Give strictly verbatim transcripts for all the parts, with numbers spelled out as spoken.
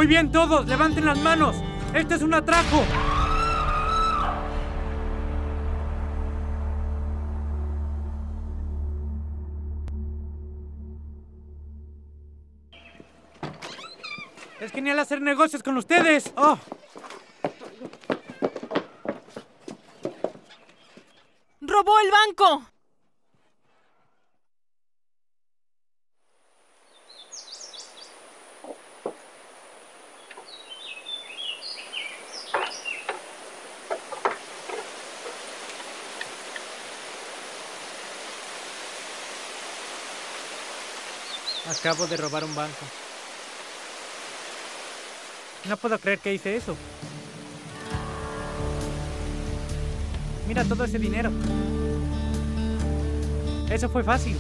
Muy bien, todos, levanten las manos. ¡Este es un atraco! Es genial hacer negocios con ustedes. ¡Oh! ¡Robó el banco! Acabo de robar un banco. No puedo creer que hice eso. Mira todo ese dinero. Eso fue fácil.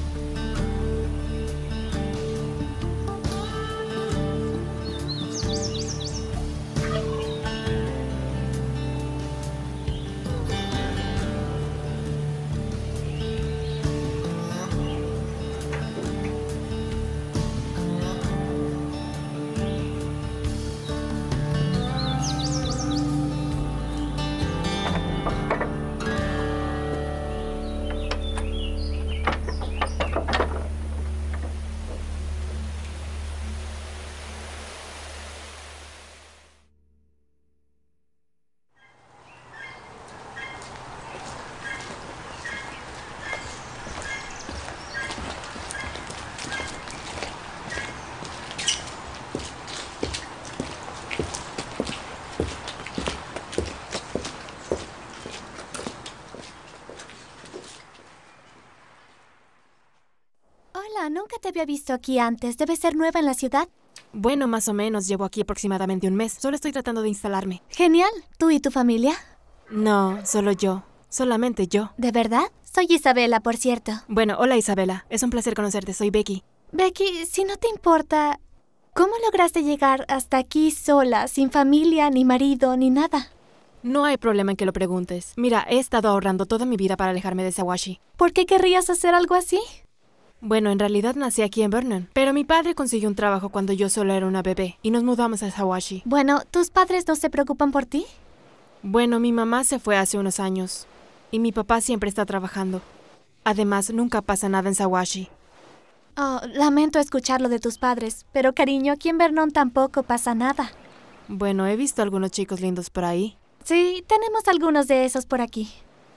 Hola, nunca te había visto aquí antes. ¿Debes ser nueva en la ciudad? Bueno, más o menos. Llevo aquí aproximadamente un mes. Solo estoy tratando de instalarme. Genial. ¿Tú y tu familia? No, solo yo. Solamente yo. ¿De verdad? Soy Isabela, por cierto. Bueno, hola Isabela. Es un placer conocerte. Soy Becky. Becky, si no te importa, ¿cómo lograste llegar hasta aquí sola, sin familia, ni marido, ni nada? No hay problema en que lo preguntes. Mira, he estado ahorrando toda mi vida para alejarme de Sawashi. ¿Por qué querrías hacer algo así? Bueno, en realidad nací aquí en Vernon, pero mi padre consiguió un trabajo cuando yo solo era una bebé y nos mudamos a Sawashi. Bueno, ¿tus padres no se preocupan por ti? Bueno, mi mamá se fue hace unos años y mi papá siempre está trabajando. Además, nunca pasa nada en Sawashi. Oh, lamento escucharlo de tus padres, pero cariño, aquí en Vernon tampoco pasa nada. Bueno, he visto algunos chicos lindos por ahí. Sí, tenemos algunos de esos por aquí.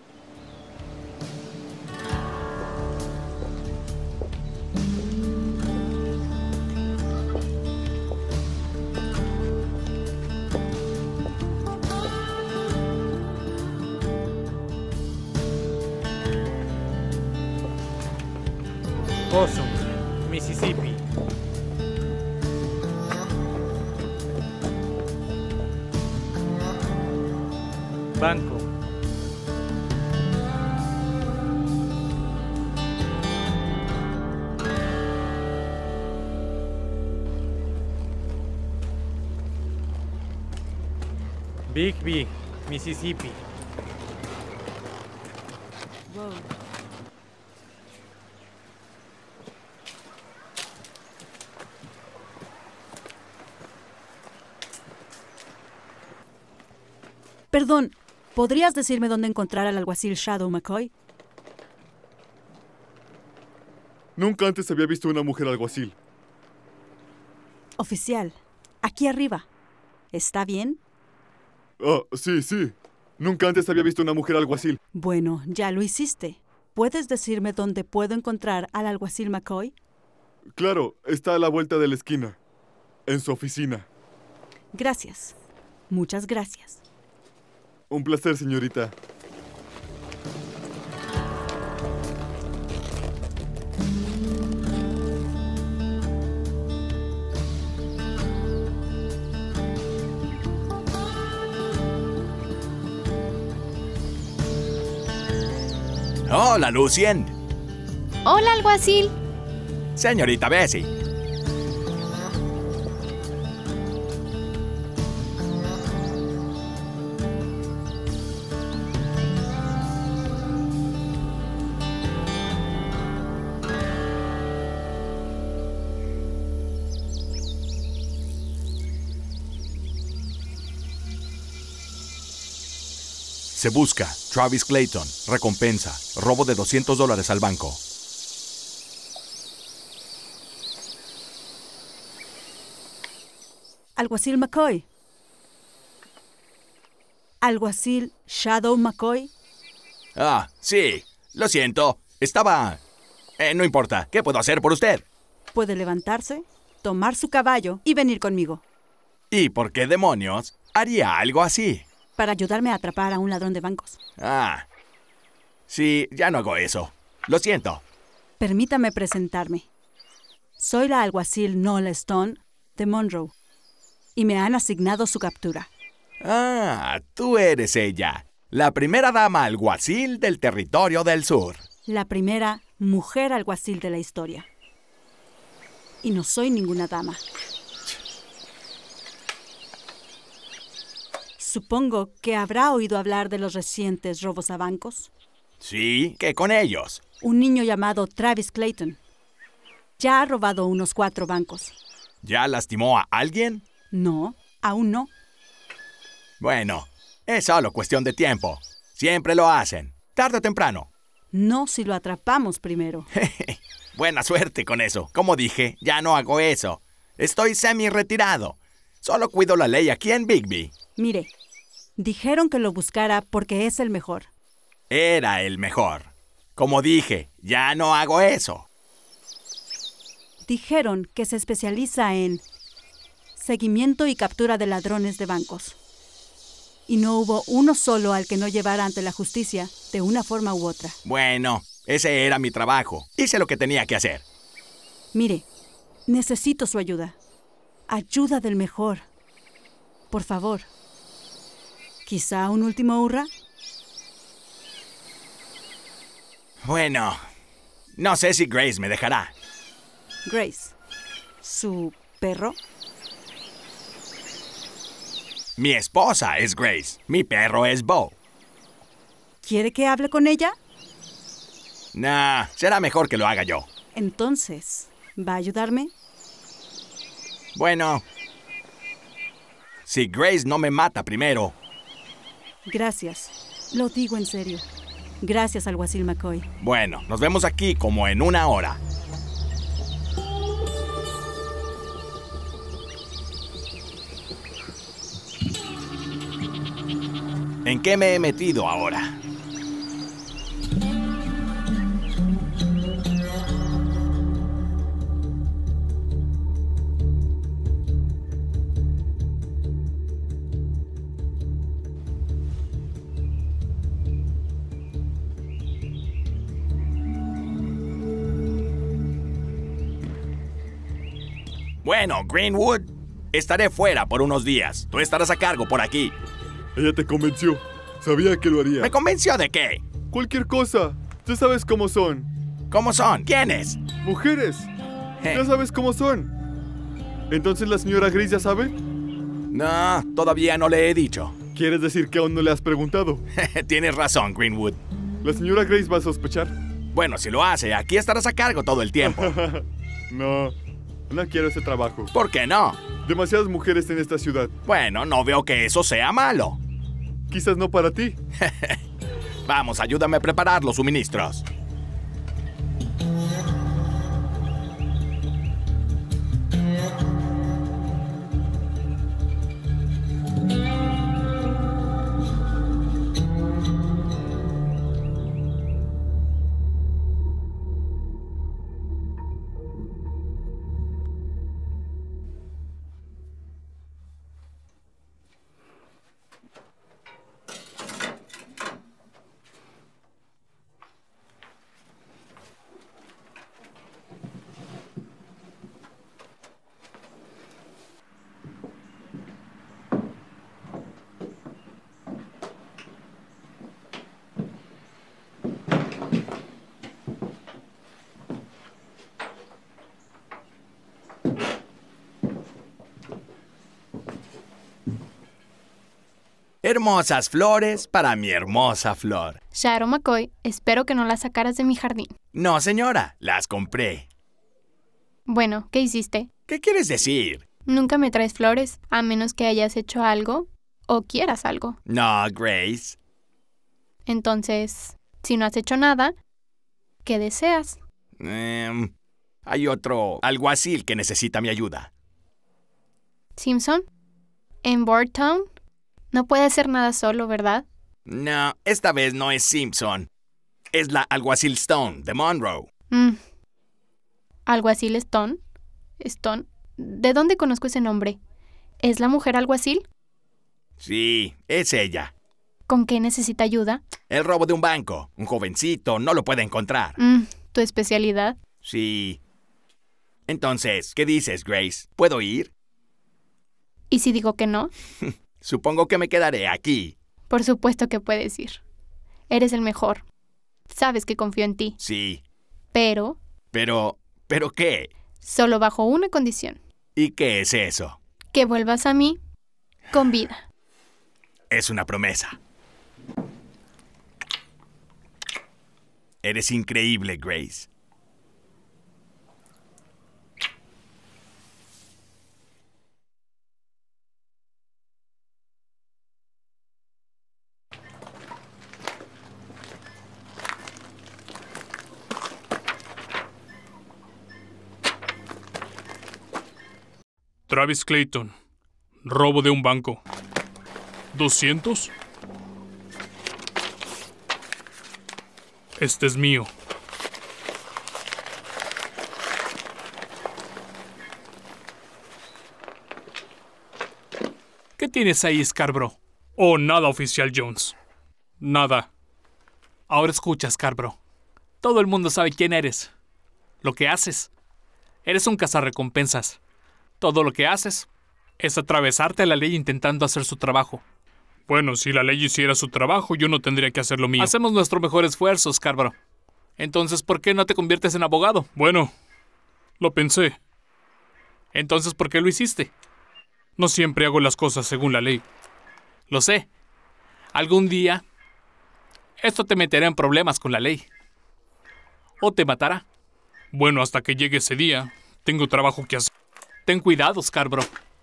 Possum, Mississippi. Banco. Big Big, Mississippi. Wow. Perdón, ¿podrías decirme dónde encontrar al alguacil Shadow McCoy? Nunca antes había visto una mujer alguacil. Oficial, aquí arriba. ¿Está bien? Ah, sí, sí. Nunca antes había visto una mujer alguacil. Bueno, ya lo hiciste. ¿Puedes decirme dónde puedo encontrar al alguacil McCoy? Claro, está a la vuelta de la esquina. En su oficina. Gracias. Muchas gracias. Un placer, señorita. Hola, Lucien. Hola, alguacil. Señorita Bessie. Se busca Travis Clayton. Recompensa. Robo de doscientos dólares al banco. Alguacil McCoy. Alguacil Shadow McCoy. Ah, sí. Lo siento. Estaba... Eh, no importa. ¿Qué puedo hacer por usted? Puede levantarse, tomar su caballo y venir conmigo. ¿Y por qué demonios haría algo así? Para ayudarme a atrapar a un ladrón de bancos. Ah. Sí, ya no hago eso. Lo siento. Permítame presentarme. Soy la alguacil Nola Stone de Monroe. Y me han asignado su captura. Ah, tú eres ella. La primera dama alguacil del territorio del sur. La primera mujer alguacil de la historia. Y no soy ninguna dama. Supongo que habrá oído hablar de los recientes robos a bancos. Sí, ¿qué con ellos? Un niño llamado Travis Clayton. Ya ha robado unos cuatro bancos. ¿Ya lastimó a alguien? No, aún no. Bueno, es solo cuestión de tiempo. Siempre lo hacen, tarde o temprano. No si lo atrapamos primero. Buena suerte con eso. Como dije, ya no hago eso. Estoy semi-retirado. Solo cuido la ley aquí en Bigby. Mire, dijeron que lo buscara porque es el mejor. Era el mejor. Como dije, ya no hago eso. Dijeron que se especializa en seguimiento y captura de ladrones de bancos. Y no hubo uno solo al que no llevara ante la justicia de una forma u otra. Bueno, ese era mi trabajo. Hice lo que tenía que hacer. Mire, necesito su ayuda. Ayuda del mejor. Por favor. ¿Quizá un último hurra? Bueno, no sé si Grace me dejará. Grace, ¿su perro? Mi esposa es Grace. Mi perro es Bo. ¿Quiere que hable con ella? Nah, será mejor que lo haga yo. Entonces, ¿va a ayudarme? Bueno, si Grace no me mata primero. Gracias. Lo digo en serio. Gracias, alguacil McCoy. Bueno, nos vemos aquí como en una hora. ¿En qué me he metido ahora? Bueno, Greenwood, estaré fuera por unos días. Tú estarás a cargo por aquí. Ella te convenció. Sabía que lo haría. ¿Me convenció de qué? Cualquier cosa. Ya sabes cómo son. ¿Cómo son? ¿Quiénes? Mujeres. Eh. Ya sabes cómo son. ¿Entonces la señora Grace ya sabe? No, todavía no le he dicho. ¿Quieres decir que aún no le has preguntado? Tienes razón, Greenwood. ¿La señora Grace va a sospechar? Bueno, si lo hace, aquí estarás a cargo todo el tiempo. No, no quiero ese trabajo. ¿Por qué no? Demasiadas mujeres en esta ciudad. Bueno, no veo que eso sea malo. Quizás no para ti. Vamos, ayúdame a preparar los suministros. Hermosas flores para mi hermosa flor. Shadow McCoy, espero que no las sacaras de mi jardín. No, señora, las compré. Bueno, ¿qué hiciste? ¿Qué quieres decir? Nunca me traes flores, a menos que hayas hecho algo o quieras algo. No, Grace. Entonces, si no has hecho nada, ¿qué deseas? Em, hay otro alguacil que necesita mi ayuda. ¿Simpson? ¿En Boardtown? No puede hacer nada solo, ¿verdad? No, esta vez no es Simpson. Es la alguacil Stone, de Monroe. Mm. ¿Alguacil Stone? ¿Stone? ¿De dónde conozco ese nombre? ¿Es la mujer alguacil? Sí, es ella. ¿Con qué necesita ayuda? El robo de un banco. Un jovencito no lo puede encontrar. Mm, ¿tu especialidad? Sí. Entonces, ¿qué dices, Grace? ¿Puedo ir? ¿Y si digo que no? Supongo que me quedaré aquí. Por supuesto que puedes ir. Eres el mejor. Sabes que confío en ti. Sí. Pero... Pero... ¿Pero qué? Solo bajo una condición. ¿Y qué es eso? Que vuelvas a mí con vida. Es una promesa. Eres increíble, Grace. Travis Clayton. Robo de un banco. ¿doscientos? Este es mío. ¿Qué tienes ahí, Scarborough? Oh, nada, oficial Jones. Nada. Ahora escucha, Scarborough. Todo el mundo sabe quién eres. Lo que haces. Eres un cazarrecompensas. Todo lo que haces es atravesarte a la ley intentando hacer su trabajo. Bueno, si la ley hiciera su trabajo, yo no tendría que hacer lo mío. Hacemos nuestro mejor esfuerzo, Scarborough. Entonces, ¿por qué no te conviertes en abogado? Bueno, lo pensé. Entonces, ¿por qué lo hiciste? No siempre hago las cosas según la ley. Lo sé. Algún día, esto te meterá en problemas con la ley. O te matará. Bueno, hasta que llegue ese día, tengo trabajo que hacer. Ten cuidado, Scarborough.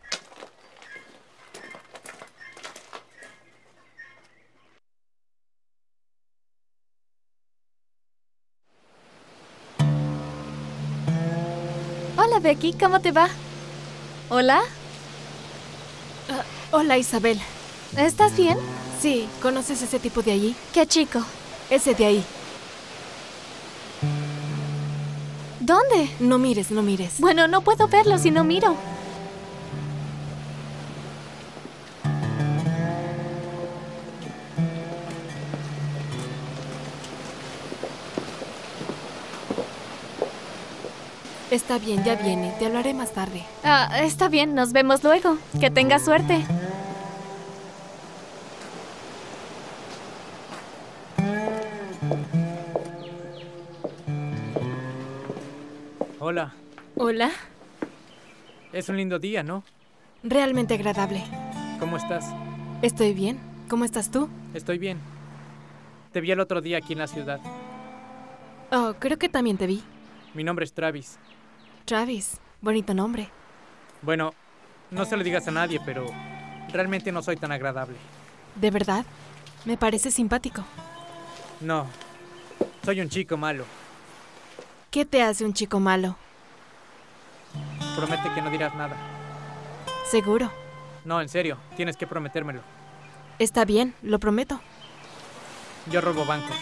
Hola, Becky, ¿cómo te va? ¿Hola? Uh, hola, Isabel. ¿Estás bien? Sí, ¿conoces ese tipo de allí? ¿Qué chico? Ese de ahí. ¿Dónde? No mires, no mires. Bueno, no puedo verlo si no miro. Está bien, ya viene. Te hablaré más tarde. Ah, está bien, nos vemos luego. Que tengas suerte. Hola. Hola. Es un lindo día, ¿no? Realmente agradable. ¿Cómo estás? Estoy bien. ¿Cómo estás tú? Estoy bien. Te vi el otro día aquí en la ciudad. Oh, creo que también te vi. Mi nombre es Travis. Travis. Bonito nombre. Bueno, no se lo digas a nadie, pero realmente no soy tan agradable. ¿De verdad? Me parece simpático. No. Soy un chico malo. ¿Qué te hace un chico malo? Promete que no dirás nada. ¿Seguro? No, en serio. Tienes que prometérmelo. Está bien, lo prometo. Yo robo bancos.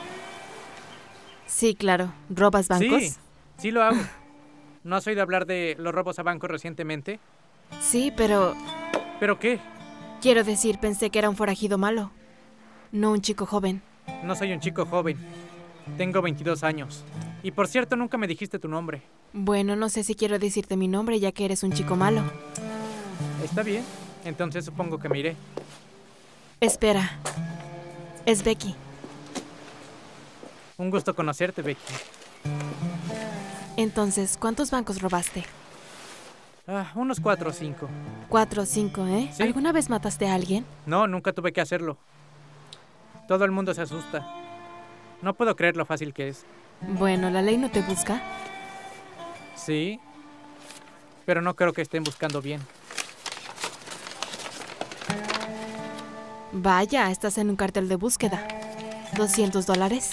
Sí, claro. ¿Robas bancos? Sí, sí lo hago. ¿No has oído hablar de los robos a bancos recientemente? Sí, pero... ¿Pero qué? Quiero decir, pensé que era un forajido malo. No un chico joven. No soy un chico joven. Tengo veintidós años. Y por cierto, nunca me dijiste tu nombre. Bueno, no sé si quiero decirte mi nombre ya que eres un chico malo. Está bien. Entonces supongo que me iré. Espera. Es Becky. Un gusto conocerte, Becky. Entonces, ¿cuántos bancos robaste? Ah, unos cuatro o cinco. Cuatro o cinco, ¿eh? ¿Sí? ¿Alguna vez mataste a alguien? No, nunca tuve que hacerlo. Todo el mundo se asusta. No puedo creer lo fácil que es. Bueno, ¿la ley no te busca? Sí, pero no creo que estén buscando bien. Vaya, estás en un cartel de búsqueda. ¿Doscientos dólares?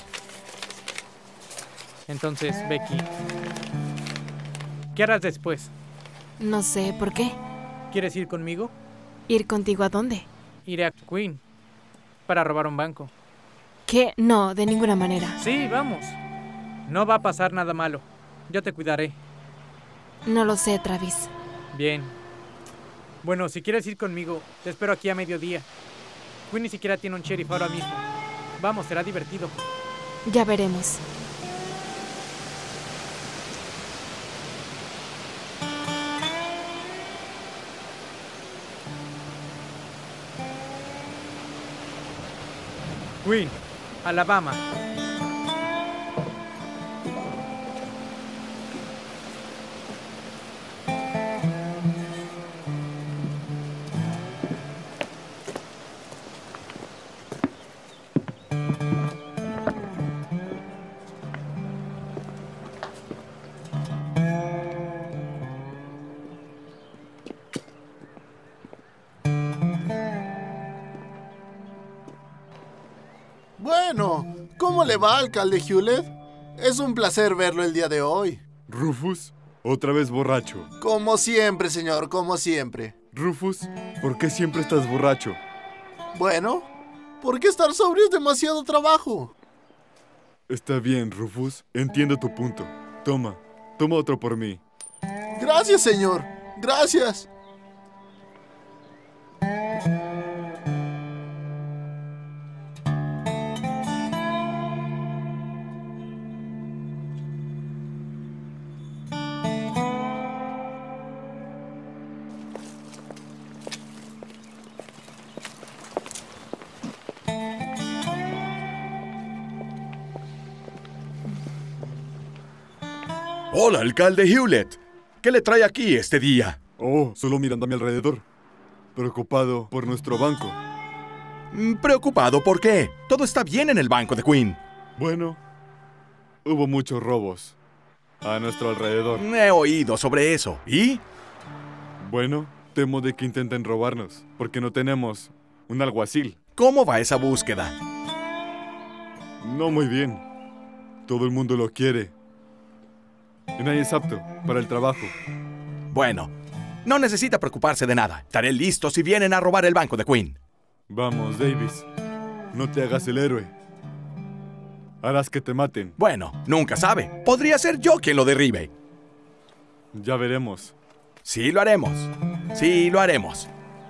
Entonces, Becky, ¿qué harás después? No sé, ¿por qué? ¿Quieres ir conmigo? ¿Ir contigo a dónde? Iré a Queen para robar un banco. ¿Qué? No, de ninguna manera. Sí, vamos. No va a pasar nada malo. Yo te cuidaré. No lo sé, Travis. Bien. Bueno, si quieres ir conmigo, te espero aquí a mediodía. Queen ni siquiera tiene un sheriff ahora mismo. Vamos, será divertido. Ya veremos. Queen, Alabama. Bueno, ¿cómo le va, alcalde Hewlett? Es un placer verlo el día de hoy. Rufus, otra vez borracho. Como siempre, señor, como siempre. Rufus, ¿por qué siempre estás borracho? Bueno, ¿por qué estar sobrio es demasiado trabajo? Está bien, Rufus. Entiendo tu punto. Toma, toma otro por mí. Gracias, señor. Gracias. Hola, alcalde Hewlett. ¿Qué le trae aquí este día? Oh, solo mirando a mi alrededor. Preocupado por nuestro banco. Mm, ¿Preocupado por qué? Todo está bien en el banco de Queen. Bueno, hubo muchos robos a nuestro alrededor. He oído sobre eso. ¿Y? Bueno, temo de que intenten robarnos, porque no tenemos un alguacil. ¿Cómo va esa búsqueda? No muy bien. Todo el mundo lo quiere. Y nadie es apto para el trabajo. Bueno, no necesita preocuparse de nada. Estaré listo si vienen a robar el banco de Queen. Vamos, Davis. No te hagas el héroe. Harás que te maten. Bueno, nunca sabe. Podría ser yo quien lo derribe. Ya veremos. Sí, lo haremos. Sí, lo haremos.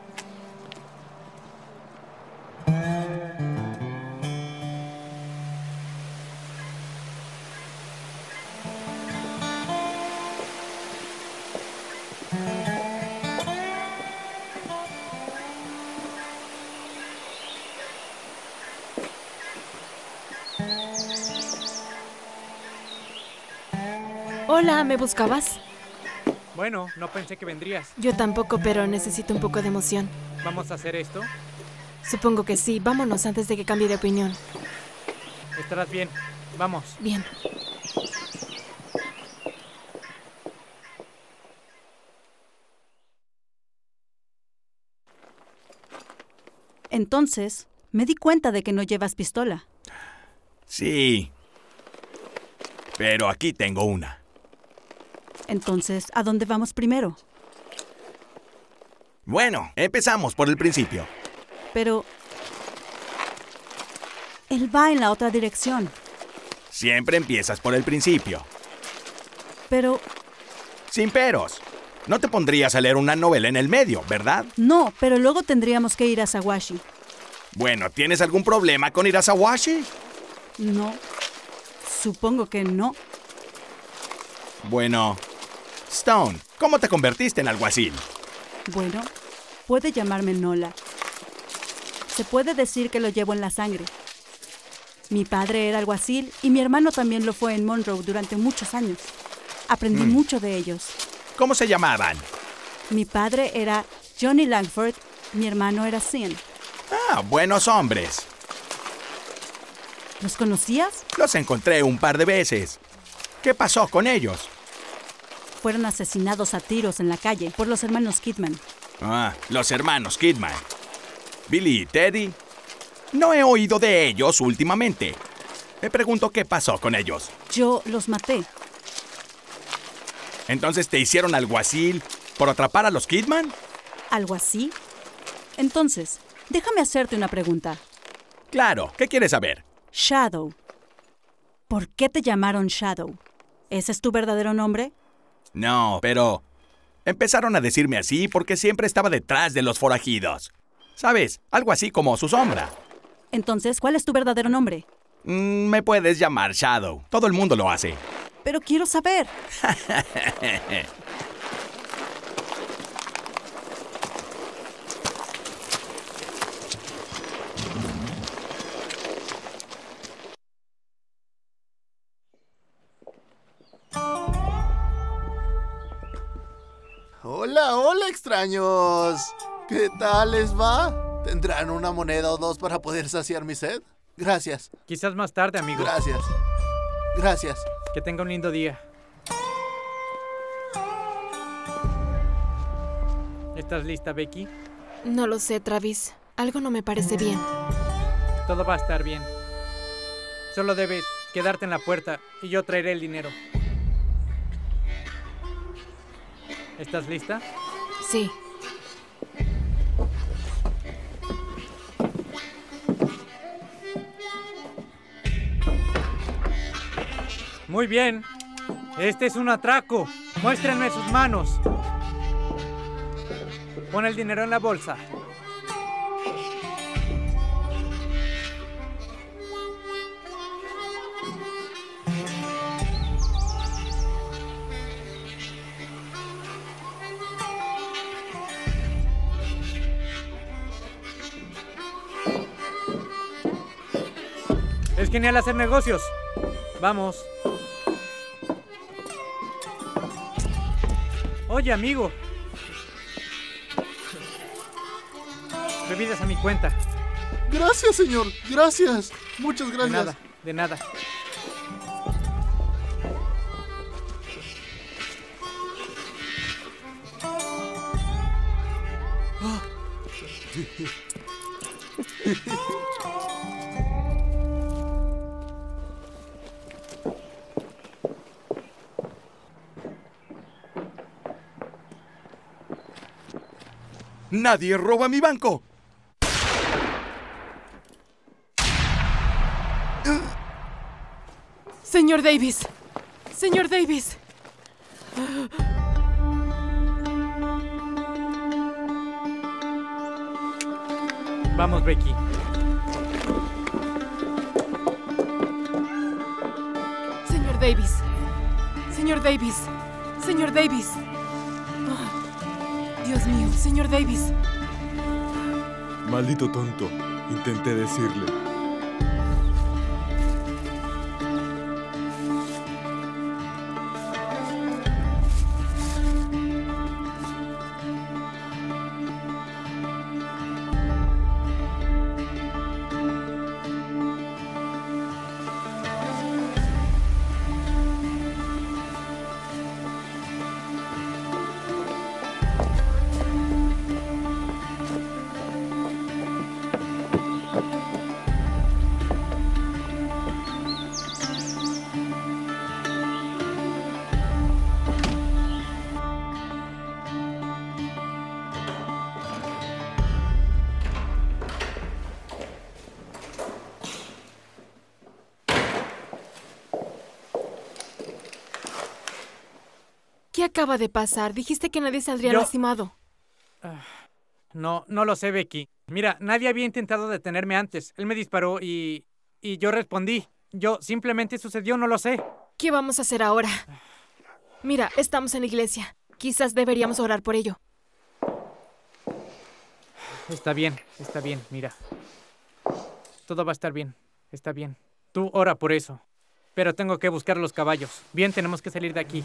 Hola, ¿me buscabas? Bueno, no pensé que vendrías. Yo tampoco, pero necesito un poco de emoción. ¿Vamos a hacer esto? Supongo que sí. Vámonos antes de que cambie de opinión. Estarás bien. Vamos. Bien. Entonces, me di cuenta de que no llevas pistola. Sí. Pero aquí tengo una. Entonces, ¿a dónde vamos primero? Bueno, empezamos por el principio. Pero... él va en la otra dirección. Siempre empiezas por el principio. Pero... Sin peros. No te pondrías a leer una novela en el medio, ¿verdad? no, pero luego tendríamos que ir a Sawashi. Bueno, ¿tienes algún problema con ir a Sawashi? No. Supongo que no. Bueno, Stone, ¿cómo te convertiste en alguacil? Bueno, puede llamarme Nola. Se puede decir que lo llevo en la sangre. Mi padre era alguacil y mi hermano también lo fue en Monroe durante muchos años. Aprendí Mm. mucho de ellos. ¿Cómo se llamaban? Mi padre era Johnny Langford, mi hermano era Sin. Ah, buenos hombres. ¿Los conocías? Los encontré un par de veces. ¿Qué pasó con ellos? Fueron asesinados a tiros en la calle por los hermanos Kidman. Ah, los hermanos Kidman. Billy y Teddy. No he oído de ellos últimamente. Me pregunto qué pasó con ellos. Yo los maté. ¿Entonces te hicieron alguacil por atrapar a los Kidman? ¿Algo así? Entonces, déjame hacerte una pregunta. Claro, ¿qué quieres saber? Shadow. ¿Por qué te llamaron Shadow? ¿Ese es tu verdadero nombre? No, pero... empezaron a decirme así porque siempre estaba detrás de los forajidos. ¿Sabes? Algo así como su sombra. Entonces, ¿cuál es tu verdadero nombre? Mm, me puedes llamar Shadow. Todo el mundo lo hace. Pero quiero saber. Hola, hola, extraños. ¿Qué tal les va? ¿Tendrán una moneda o dos para poder saciar mi sed? Gracias. Quizás más tarde, amigo. Gracias. Gracias. Que tenga un lindo día. ¿Estás lista, Becky? No lo sé, Travis. Algo no me parece bien. Todo va a estar bien. Solo debes quedarte en la puerta y yo traeré el dinero. ¿Estás lista? Sí. Muy bien. Este es un atraco. Muéstrenme sus manos. Pon el dinero en la bolsa. Es genial hacer negocios. Vamos. Oye, amigo. Bebidas a mi cuenta. Gracias, señor. Gracias. Muchas gracias. De nada, de nada. ¡Nadie roba mi banco! Señor Davis. Señor Davis. Vamos, Becky. Señor Davis. Señor Davis. Señor Davis. Oh, Dios mío, señor Davis. Maldito tonto. Intenté decirle. ¿Qué acaba de pasar? Dijiste que nadie saldría Yo- lastimado. No, no lo sé, Becky. Mira, nadie había intentado detenerme antes. Él me disparó y... y yo respondí. Yo simplemente sucedió, no lo sé. ¿Qué vamos a hacer ahora? Mira, estamos en la iglesia. Quizás deberíamos orar por ello. Está bien, está bien, mira. Todo va a estar bien, está bien. Tú ora por eso. Pero tengo que buscar los caballos. Bien, tenemos que salir de aquí.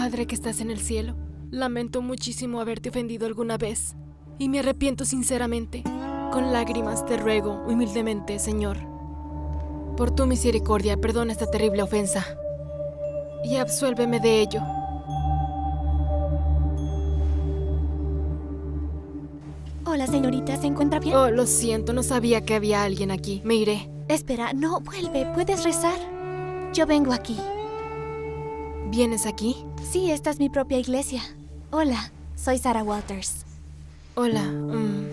Padre que estás en el cielo, lamento muchísimo haberte ofendido alguna vez, y me arrepiento sinceramente. Con lágrimas te ruego, humildemente, Señor, por tu misericordia, perdona esta terrible ofensa, y absuélveme de ello. Hola, señorita, ¿se encuentra bien? Oh, lo siento, no sabía que había alguien aquí. Me iré. Espera, no, vuelve, ¿puedes rezar? Yo vengo aquí. ¿Vienes aquí? Sí, esta es mi propia iglesia. Hola, soy Sarah Walters. Hola. Mm.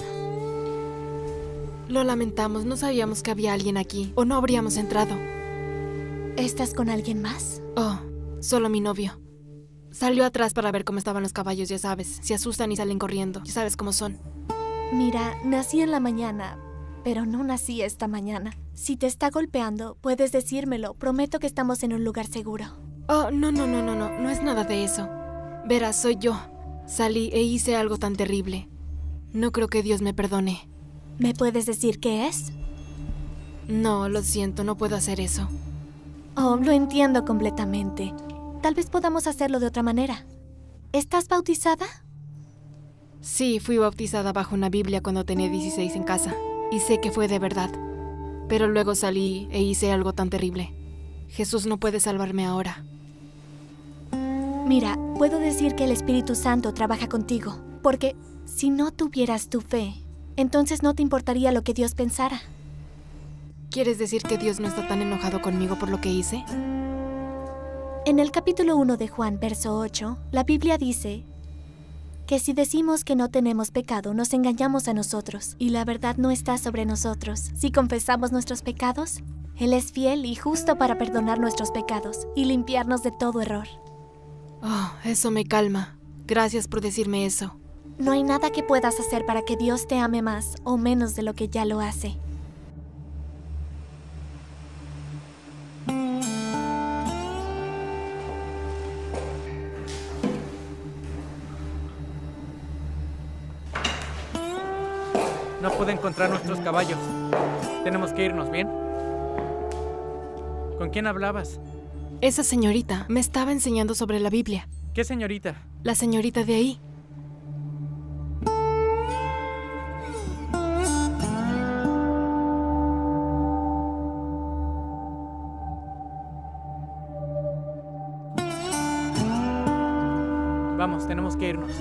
Lo lamentamos, no sabíamos que había alguien aquí, o no habríamos entrado. ¿Estás con alguien más? Oh, solo mi novio. Salió atrás para ver cómo estaban los caballos, ya sabes. Se asustan y salen corriendo, ya sabes cómo son. Mira, nací en la mañana, pero no nací esta mañana. Si te está golpeando, puedes decírmelo. Prometo que estamos en un lugar seguro. Oh, no, no, no, no, no, no es nada de eso. Verás, soy yo. Salí e hice algo tan terrible. No creo que Dios me perdone. ¿Me puedes decir qué es? No, lo siento, no puedo hacer eso. Oh, lo entiendo completamente. Tal vez podamos hacerlo de otra manera. ¿Estás bautizada? Sí, fui bautizada bajo una Biblia cuando tenía dieciséis en casa. Y sé que fue de verdad. Pero luego salí e hice algo tan terrible. Jesús no puede salvarme ahora. Mira, puedo decir que el Espíritu Santo trabaja contigo. Porque si no tuvieras tu fe, entonces no te importaría lo que Dios pensara. ¿Quieres decir que Dios no está tan enojado conmigo por lo que hice? En el capítulo uno de Juan, verso ocho, la Biblia dice que si decimos que no tenemos pecado, nos engañamos a nosotros, y la verdad no está sobre nosotros. Si confesamos nuestros pecados, Él es fiel y justo para perdonar nuestros pecados y limpiarnos de todo error. Oh, eso me calma. Gracias por decirme eso. No hay nada que puedas hacer para que Dios te ame más o menos de lo que ya lo hace. No pude encontrar nuestros caballos. Tenemos que irnos, ¿bien? ¿Con quién hablabas? Esa señorita me estaba enseñando sobre la Biblia. ¿Qué señorita? La señorita de ahí. Vamos, tenemos que irnos.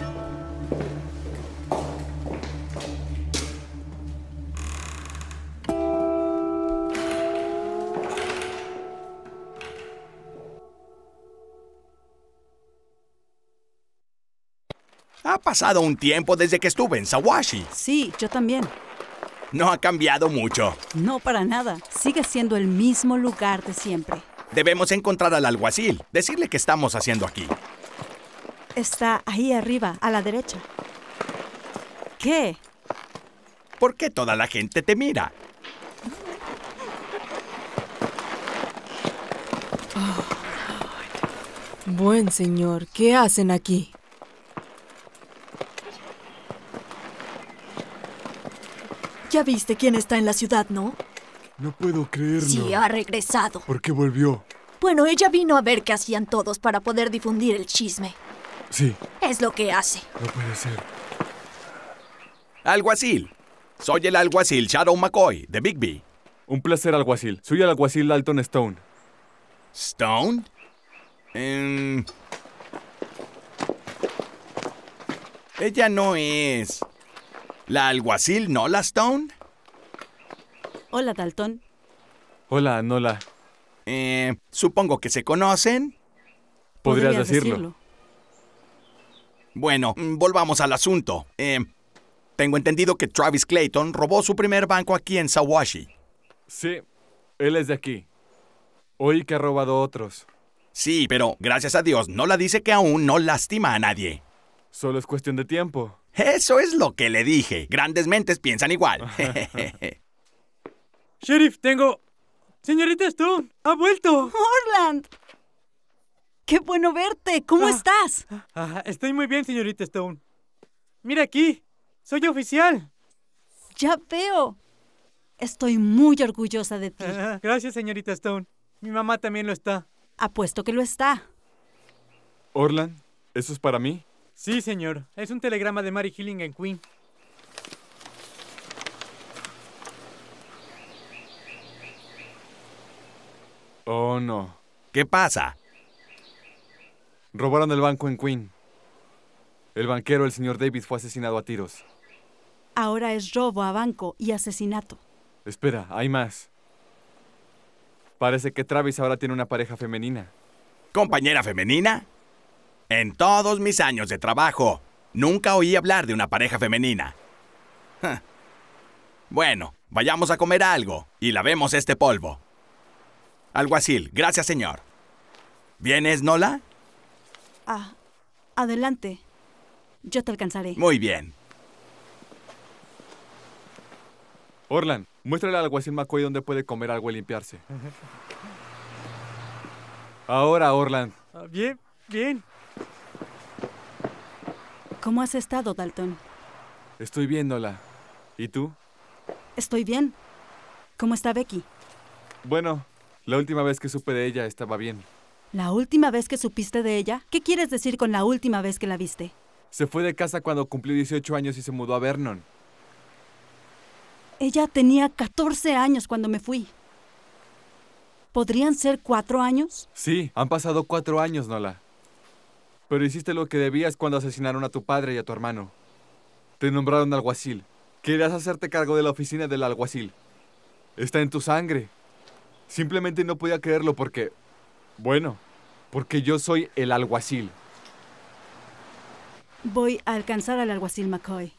Ha pasado un tiempo desde que estuve en Sawashi. Sí, yo también. No ha cambiado mucho. No, para nada. Sigue siendo el mismo lugar de siempre. Debemos encontrar al alguacil. Decirle qué estamos haciendo aquí. Está ahí arriba, a la derecha. ¿Qué? ¿Por qué toda la gente te mira? Oh. Buen señor, ¿qué hacen aquí? Ya viste quién está en la ciudad, ¿no? No puedo creerlo. Sí, ha regresado. ¿Por qué volvió? Bueno, ella vino a ver qué hacían todos para poder difundir el chisme. Sí. Es lo que hace. No puede ser. Alguacil. Soy el alguacil Shadow McCoy, de Bigby. Un placer, alguacil. Soy el alguacil Dalton Stone. ¿Stone? Um... Ella no es... ¿La alguacil Nola Stone? Hola, Dalton. Hola, Nola. Eh, supongo que se conocen. Podrías decirlo. decirlo. Bueno, volvamos al asunto. Eh, tengo entendido que Travis Clayton robó su primer banco aquí en Sawashi. Sí, él es de aquí. Oí que ha robado otros. Sí, pero gracias a Dios Nola dice que aún no lastima a nadie. Solo es cuestión de tiempo. Eso es lo que le dije. Grandes mentes piensan igual. Sheriff, tengo... Señorita Stone, ha vuelto. Orland. ¡Qué bueno verte! ¿Cómo ah, estás? Ah, estoy muy bien, señorita Stone. Mira aquí, soy oficial. Ya veo. Estoy muy orgullosa de ti. Ah, gracias, señorita Stone. Mi mamá también lo está. Apuesto que lo está. Orland, ¿Eso es para mí? Sí, señor. Es un telegrama de Mary Hilling en Queen. Oh, no. ¿Qué pasa? Robaron el banco en Queen. El banquero, el señor David, fue asesinado a tiros. Ahora es robo a banco y asesinato. Espera, hay más. Parece que Travis ahora tiene una pareja femenina. ¿Compañera femenina? En todos mis años de trabajo, nunca oí hablar de una pareja femenina. Ja. Bueno, vayamos a comer algo y lavemos este polvo. Alguacil, gracias, señor. ¿Vienes, Nola? Ah, adelante. Yo te alcanzaré. Muy bien. Orland, muéstrale al alguacil McCoy dónde puede comer algo y limpiarse. Ahora, Orland. Ah, bien, bien. ¿Cómo has estado, Dalton? Estoy viéndola. ¿Y tú? Estoy bien. ¿Cómo está Becky? Bueno, la última vez que supe de ella estaba bien. ¿La última vez que supiste de ella? ¿Qué quieres decir con la última vez que la viste? Se fue de casa cuando cumplió dieciocho años y se mudó a Vernon. Ella tenía catorce años cuando me fui. ¿Podrían ser cuatro años? Sí, han pasado cuatro años, Nola. Pero hiciste lo que debías cuando asesinaron a tu padre y a tu hermano. Te nombraron alguacil. Querías hacerte cargo de la oficina del alguacil. Está en tu sangre. Simplemente no podía creerlo porque... Bueno, porque yo soy el alguacil. Voy a alcanzar al alguacil McCoy.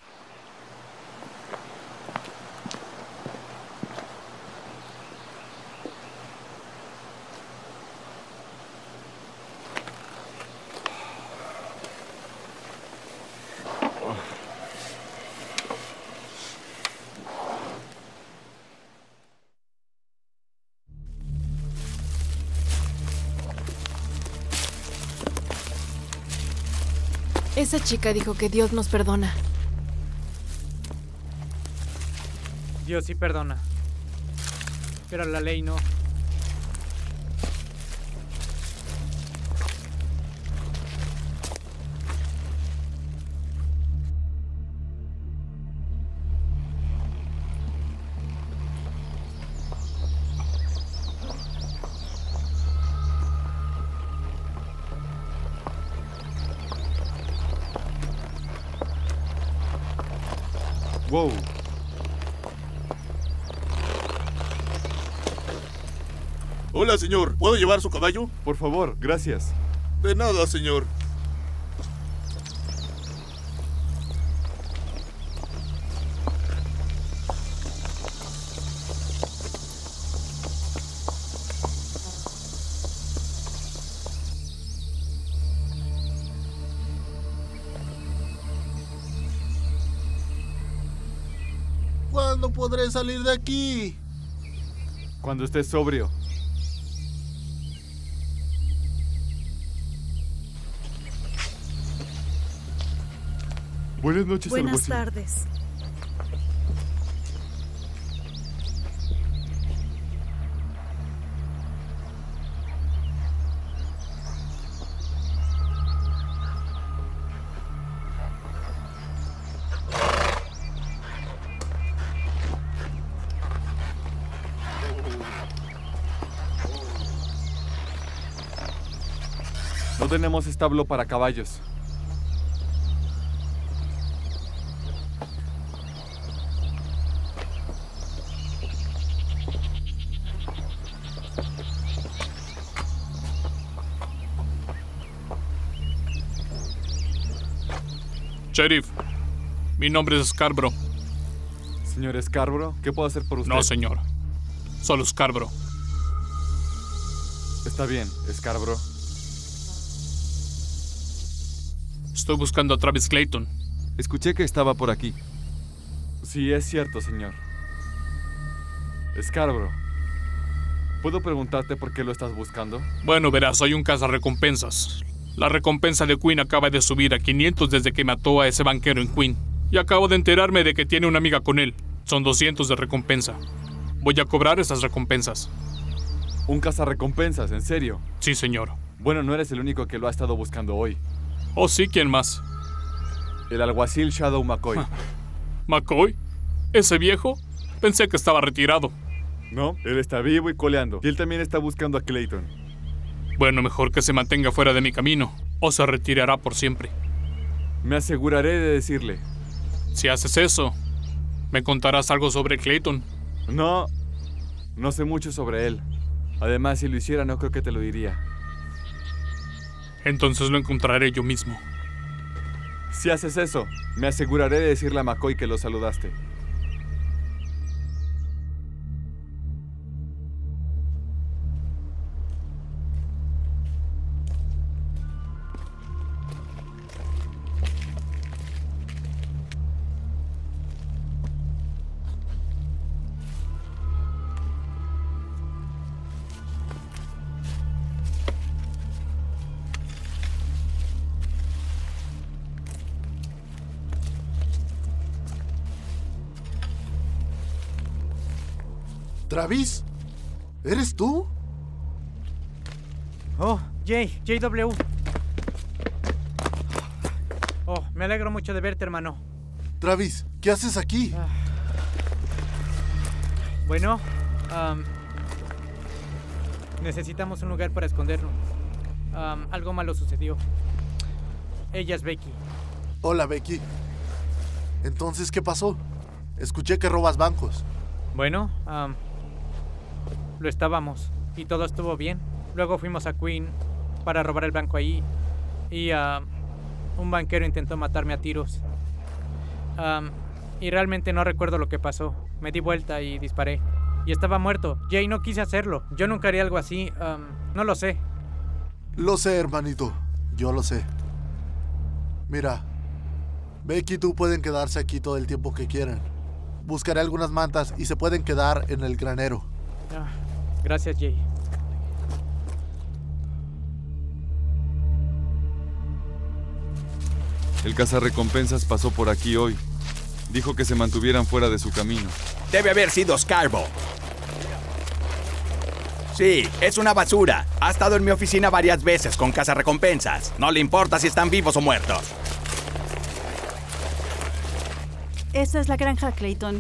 Esa chica dijo que Dios nos perdona. Dios sí perdona. Pero la ley no. Wow. Hola, señor. ¿Puedo llevar su caballo? Por favor, gracias. De nada, señor. ¿Cuándo podré salir de aquí? Cuando estés sobrio. Buenas noches, Buenas alguacil. tardes. No tenemos establo para caballos. Sheriff, mi nombre es Scarborough. Señor Scarborough, ¿qué puedo hacer por usted? No, señor. Solo Scarborough. Está bien, Scarborough. Estoy buscando a Travis Clayton. Escuché que estaba por aquí. Sí, es cierto, señor. Scarborough, ¿puedo preguntarte por qué lo estás buscando? Bueno, verás, soy un cazarrecompensas. La recompensa de Queen acaba de subir a quinientos desde que mató a ese banquero en Queen. Y acabo de enterarme de que tiene una amiga con él. Son doscientos de recompensa. Voy a cobrar esas recompensas. ¿Un cazarrecompensas? ¿En serio? Sí, señor. Bueno, no eres el único que lo ha estado buscando hoy. Oh, sí, ¿quién más? El alguacil Shadow McCoy. ¿McCoy? ¿Ese viejo? Pensé que estaba retirado. No, él está vivo y coleando. Y él también está buscando a Clayton. Bueno, mejor que se mantenga fuera de mi camino, o se retirará por siempre. Me aseguraré de decirle. Si haces eso, ¿me contarás algo sobre Clayton? No, no sé mucho sobre él. Además, si lo hiciera, no creo que te lo diría. Entonces lo encontraré yo mismo. Si haces eso, me aseguraré de decirle a McCoy que lo saludaste. ¿Travis? ¿Eres tú? Oh, Jay, J W. Oh, me alegro mucho de verte, hermano. Travis, ¿qué haces aquí? Ah. Bueno, um, necesitamos un lugar para escondernos. Um, algo malo sucedió. Ella es Becky. Hola, Becky. Entonces, ¿qué pasó? Escuché que robas bancos. Bueno, um, lo estábamos y todo estuvo bien. Luego fuimos a Queen para robar el banco ahí y uh, un banquero intentó matarme a tiros. Um, y realmente no recuerdo lo que pasó. Me di vuelta y disparé. Y estaba muerto. Jay, no quise hacerlo. Yo nunca haría algo así. Um, no lo sé. Lo sé, hermanito. Yo lo sé. Mira, Becky y tú pueden quedarse aquí todo el tiempo que quieran. Buscaré algunas mantas y se pueden quedar en el granero. Ah, gracias, Jay. El cazarrecompensas pasó por aquí hoy. Dijo que se mantuvieran fuera de su camino. Debe haber sido Scarborough. Sí, es una basura. Ha estado en mi oficina varias veces con cazarrecompensas. No le importa si están vivos o muertos. Esa es la granja, Clayton.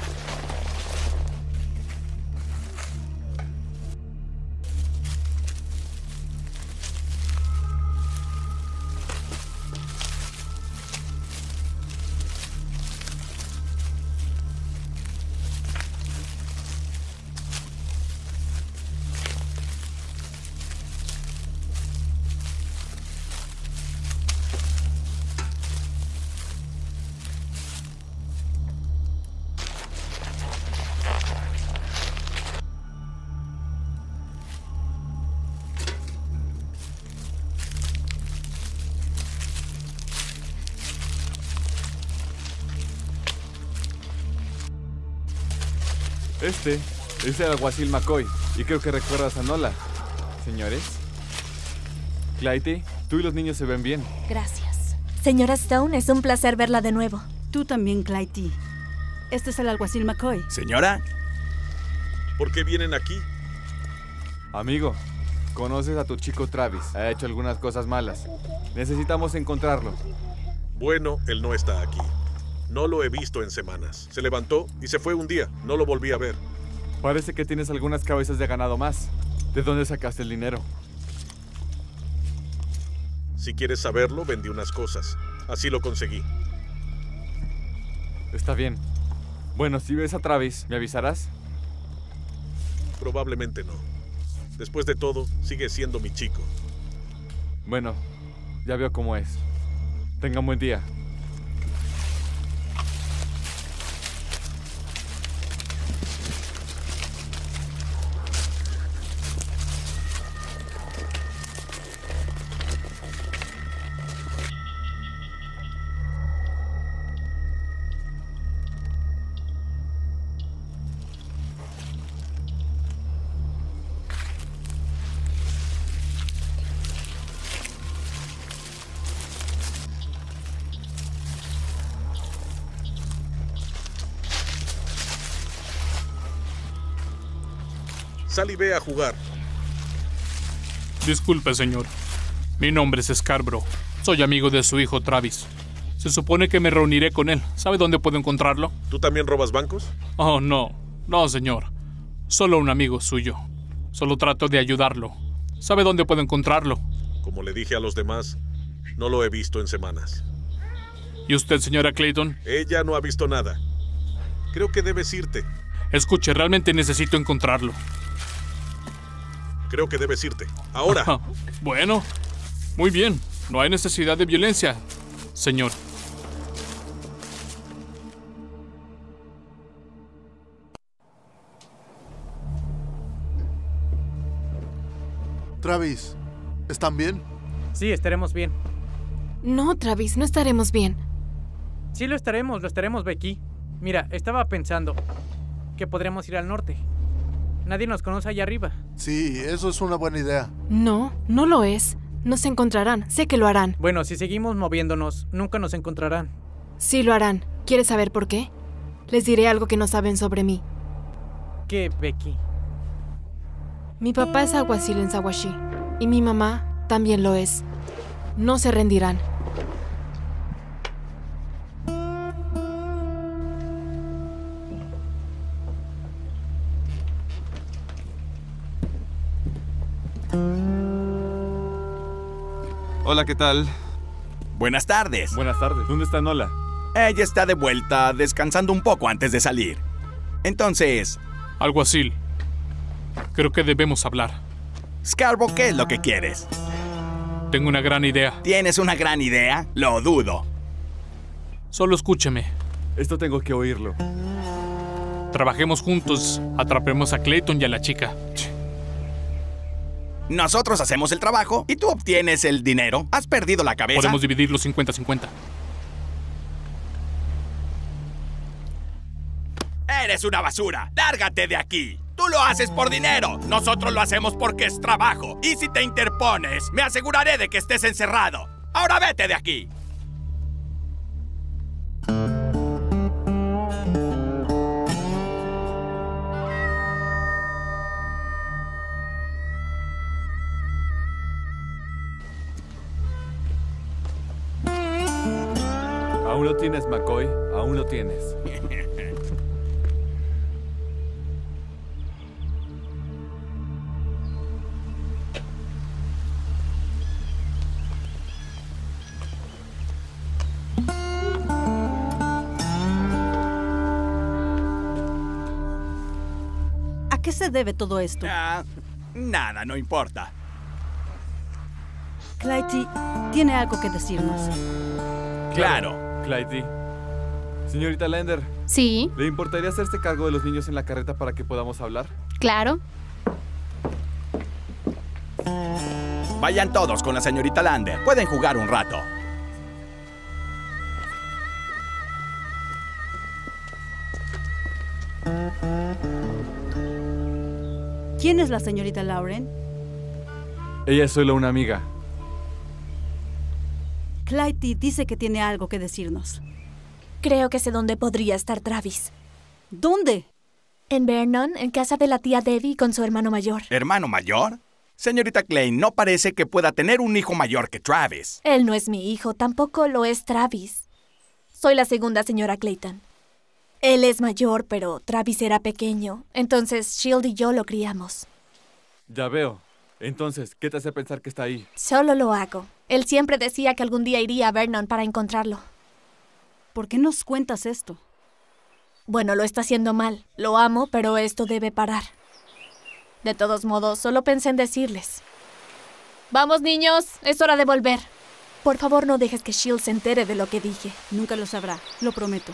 Este es el alguacil McCoy, y creo que recuerdas a Nola. Señores. Clytie, tú y los niños se ven bien. Gracias. Señora Stone, es un placer verla de nuevo. Tú también, Clytie. Este es el alguacil McCoy. Señora. ¿Por qué vienen aquí? Amigo, conoces a tu chico Travis. Ha hecho algunas cosas malas. Necesitamos encontrarlo. Bueno, él no está aquí. No lo he visto en semanas. Se levantó y se fue un día. No lo volví a ver. Parece que tienes algunas cabezas de ganado más. ¿De dónde sacaste el dinero? Si quieres saberlo, vendí unas cosas. Así lo conseguí. Está bien. Bueno, si ves a Travis, ¿me avisarás? Probablemente no. Después de todo, sigue siendo mi chico. Bueno, ya veo cómo es. Tenga un buen día. Sal y ve a jugar. Disculpe, señor. Mi nombre es Scarborough. Soy amigo de su hijo Travis. Se supone que me reuniré con él. ¿Sabe dónde puedo encontrarlo? ¿Tú también robas bancos? Oh, no. No, señor. Solo un amigo suyo. Solo trato de ayudarlo. ¿Sabe dónde puedo encontrarlo? Como le dije a los demás, no lo he visto en semanas. ¿Y usted, señora Clayton? Ella no ha visto nada. Creo que debes irte. Escuche, realmente necesito encontrarlo. Creo que debes irte. ¡Ahora! Bueno, muy bien. No hay necesidad de violencia, señor. Travis, ¿están bien? Sí, estaremos bien. No, Travis, no estaremos bien. Sí, lo estaremos, lo estaremos, Becky. Mira, estaba pensando que podremos ir al norte. Nadie nos conoce allá arriba. Sí, eso es una buena idea. No, no lo es. Nos encontrarán, sé que lo harán. Bueno, si seguimos moviéndonos, nunca nos encontrarán. Sí lo harán. ¿Quieres saber por qué? Les diré algo que no saben sobre mí. ¿Qué, Becky? Mi papá es alguacil en Sawashi y mi mamá también lo es. No se rendirán. Hola, ¿qué tal? Buenas tardes. Buenas tardes. ¿Dónde está Nola? Ella está de vuelta, descansando un poco antes de salir. Entonces... Alguacil. Creo que debemos hablar. Scarborough, ¿qué es lo que quieres? Tengo una gran idea. ¿Tienes una gran idea? Lo dudo. Solo escúcheme. Esto tengo que oírlo. Trabajemos juntos, atrapemos a Clayton y a la chica. Nosotros hacemos el trabajo y tú obtienes el dinero. ¿Has perdido la cabeza? Podemos dividirlo cincuenta cincuenta. ¡Eres una basura! ¡Lárgate de aquí! Tú lo haces por dinero. Nosotros lo hacemos porque es trabajo. Y si te interpones, me aseguraré de que estés encerrado. ¡Ahora vete de aquí! Aún lo tienes, McCoy. Aún lo tienes. ¿A qué se debe todo esto? Ah, nada, no importa. Clytie tiene algo que decirnos. Claro. Clytie. Señorita Lander. Sí. ¿Le importaría hacerse cargo de los niños en la carreta para que podamos hablar? Claro. Vayan todos con la señorita Lander. Pueden jugar un rato. ¿Quién es la señorita Lauren? Ella es solo una amiga. Clytie dice que tiene algo que decirnos. Creo que sé dónde podría estar Travis. ¿Dónde? En Vernon, en casa de la tía Debbie con su hermano mayor. ¿Hermano mayor? Señorita Klein, no parece que pueda tener un hijo mayor que Travis. Él no es mi hijo, tampoco lo es Travis. Soy la segunda señora Clayton. Él es mayor, pero Travis era pequeño. Entonces, Shield y yo lo criamos. Ya veo. Entonces, ¿qué te hace pensar que está ahí? Solo lo hago. Él siempre decía que algún día iría a Vernon para encontrarlo. ¿Por qué nos cuentas esto? Bueno, lo está haciendo mal. Lo amo, pero esto debe parar. De todos modos, solo pensé en decirles. Vamos, niños. Es hora de volver. Por favor, no dejes que Shield se entere de lo que dije. Nunca lo sabrá, lo prometo.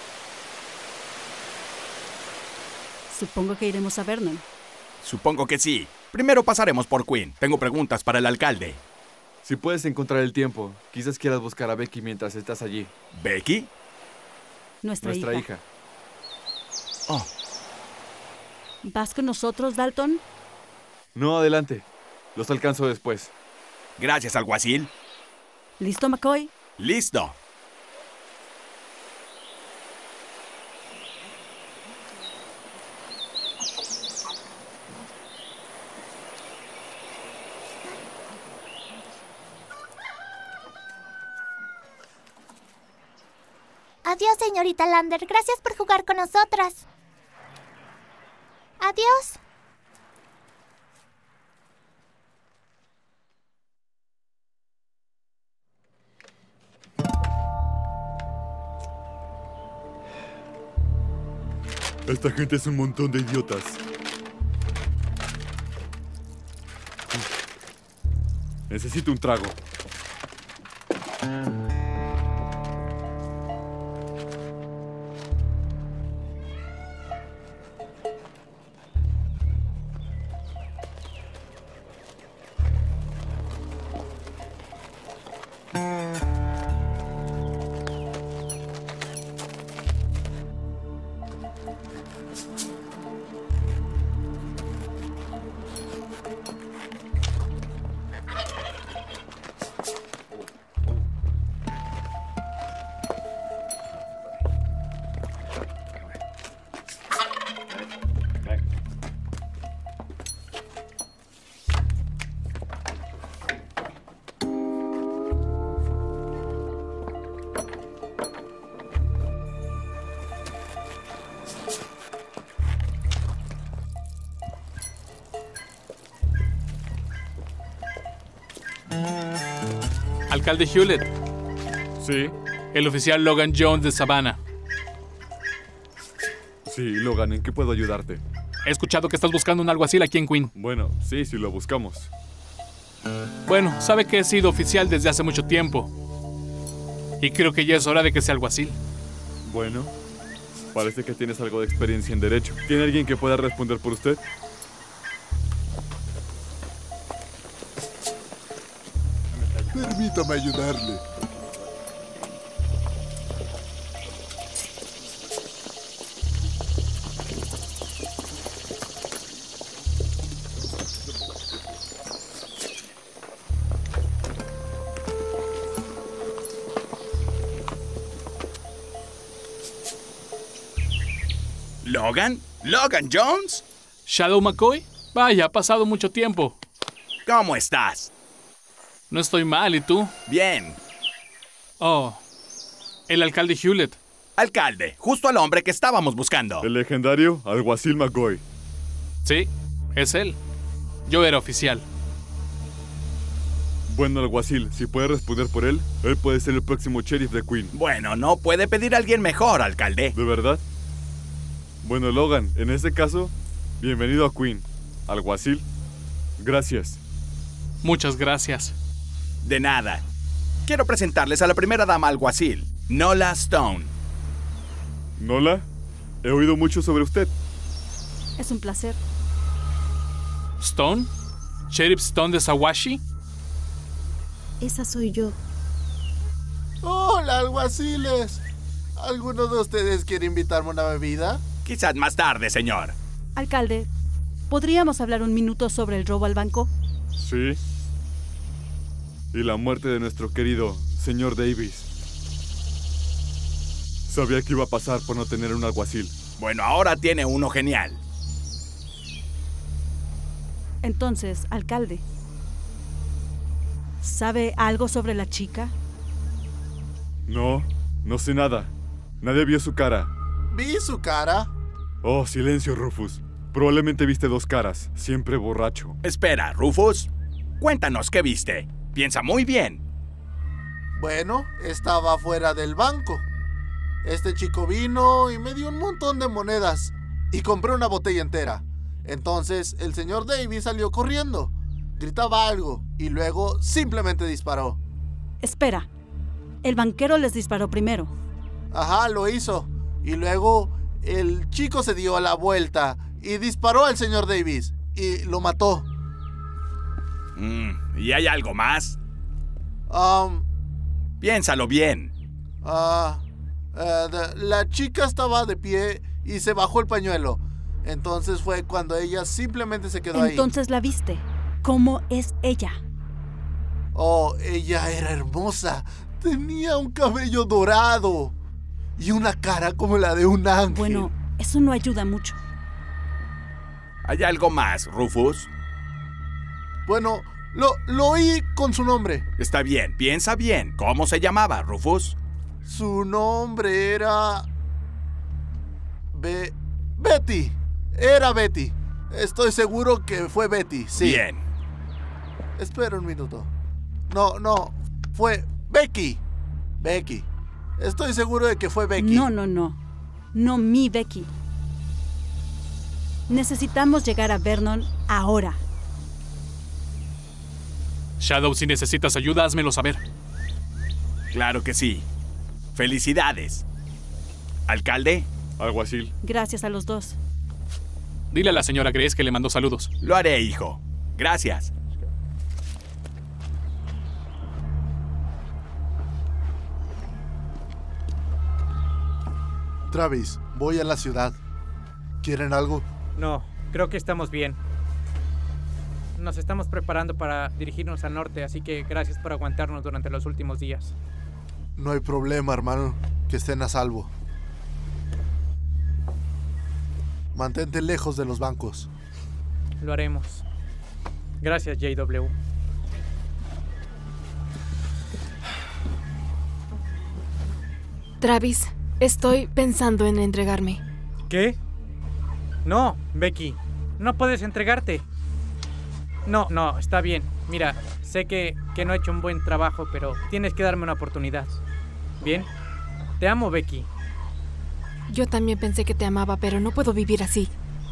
Supongo que iremos a Vernon. Supongo que sí. Primero pasaremos por Quinn. Tengo preguntas para el alcalde. Si puedes encontrar el tiempo, quizás quieras buscar a Becky mientras estás allí. ¿Becky? Nuestra, Nuestra hija. hija. Oh. ¿Vas con nosotros, Dalton? No, adelante. Los alcanzo después. Gracias, alguacil. ¿Listo, McCoy? Listo. Adiós, señorita Lander. Gracias por jugar con nosotras. Adiós. Esta gente es un montón de idiotas. Necesito un trago. Alcalde Hewlett. Sí. El oficial Logan Jones de Savannah. Sí, Logan, ¿en qué puedo ayudarte? He escuchado que estás buscando un alguacil aquí en Queen. Bueno, sí, sí lo buscamos. Bueno, sabe que he sido oficial desde hace mucho tiempo. Y creo que ya es hora de que sea alguacil. Bueno, parece que tienes algo de experiencia en derecho. ¿Tiene alguien que pueda responder por usted? Permítame ayudarle. ¿Logan? ¿Logan Jones? ¿Shadow McCoy? Vaya, ha pasado mucho tiempo. ¿Cómo estás? No estoy mal, ¿y tú? Bien. Oh, el alcalde Hewlett. Alcalde, justo al hombre que estábamos buscando. El legendario alguacil McCoy. Sí, es él. Yo era oficial. Bueno, alguacil, si puede responder por él, él puede ser el próximo sheriff de Queen. Bueno, no puede pedir a alguien mejor, alcalde. ¿De verdad? Bueno, Logan, en ese caso, bienvenido a Queen. Alguacil, gracias. Muchas gracias. De nada. Quiero presentarles a la primera dama alguacil, Nola Stone. ¿Nola? He oído mucho sobre usted. Es un placer. ¿Stone? ¿Sheriff Stone de Sawashi? Esa soy yo. Hola, alguaciles. ¿Alguno de ustedes quiere invitarme a una bebida? Quizás más tarde, señor. Alcalde, ¿podríamos hablar un minuto sobre el robo al banco? Sí. Y la muerte de nuestro querido señor Davis. Sabía que iba a pasar por no tener un alguacil. Bueno, ahora tiene uno genial. Entonces, alcalde, ¿sabe algo sobre la chica? No, no sé nada. Nadie vio su cara. Vi su cara. Oh, silencio, Rufus. Probablemente viste dos caras, siempre borracho. Espera, Rufus. Cuéntanos qué viste. Piensa muy bien. Bueno, estaba fuera del banco. Este chico vino y me dio un montón de monedas. Y compré una botella entera. Entonces, el señor Davis salió corriendo. Gritaba algo y luego simplemente disparó. Espera. El banquero les disparó primero. Ajá, lo hizo. Y luego el chico se dio la vuelta y disparó al señor Davis y lo mató. Mm, ¿Y hay algo más? Um, Piénsalo bien. Uh, uh, de, la chica estaba de pie y se bajó el pañuelo. Entonces fue cuando ella simplemente se quedó ahí. Entonces la viste. ¿Cómo es ella? Oh, ella era hermosa. Tenía un cabello dorado y una cara como la de un ángel. Bueno, eso no ayuda mucho. ¿Hay algo más, Rufus? Bueno, lo, lo oí con su nombre. Está bien, piensa bien. ¿Cómo se llamaba, Rufus? Su nombre era... Be... Betty. Era Betty. Estoy seguro que fue Betty, sí. Bien. Espera un minuto. No, no. Fue Becky. Becky. Estoy seguro de que fue Becky. No, no, no. No mi Becky. Necesitamos llegar a Vernon ahora. Shadow, si necesitas ayuda, házmelo saber. Claro que sí. Felicidades. Alcalde. Alguacil. Gracias a los dos. Dile a la señora Grace que le mandó saludos. Lo haré, hijo. Gracias. Travis, voy a la ciudad. ¿Quieren algo? No, creo que estamos bien. Nos estamos preparando para dirigirnos al norte, así que gracias por aguantarnos durante los últimos días. No hay problema, hermano. Que estén a salvo. Mantente lejos de los bancos. Lo haremos. Gracias, J W. Travis, estoy pensando en entregarme. ¿Qué? No, Becky. No puedes entregarte. No, no, está bien. Mira, sé que, que no he hecho un buen trabajo, pero tienes que darme una oportunidad. ¿Bien? Te amo, Becky. Yo también pensé que te amaba, pero no puedo vivir así.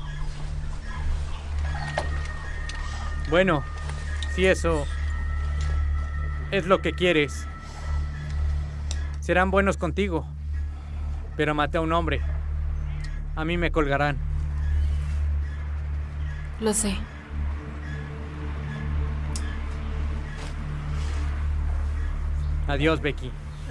Bueno, si eso es lo que quieres, serán buenos contigo. Pero maté a un hombre. A mí me colgarán. Lo sé. Adiós, Becky.